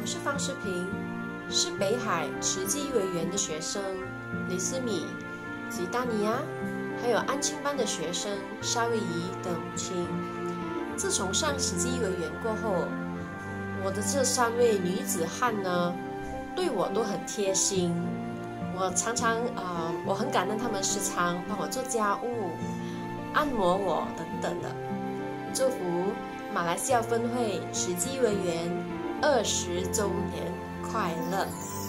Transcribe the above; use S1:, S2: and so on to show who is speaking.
S1: 是方诗萍，是北海慈济幼儿园的学生李思米及丹尼亚，还有安亲班的学生夏威夷的母亲。自从上慈济幼儿园过后，我的这3位女子汉呢，对我都很贴心。我常常我很感恩他们时常帮我做家务、按摩我等等的。祝福马来西亚分会慈济幼儿园20周年快乐！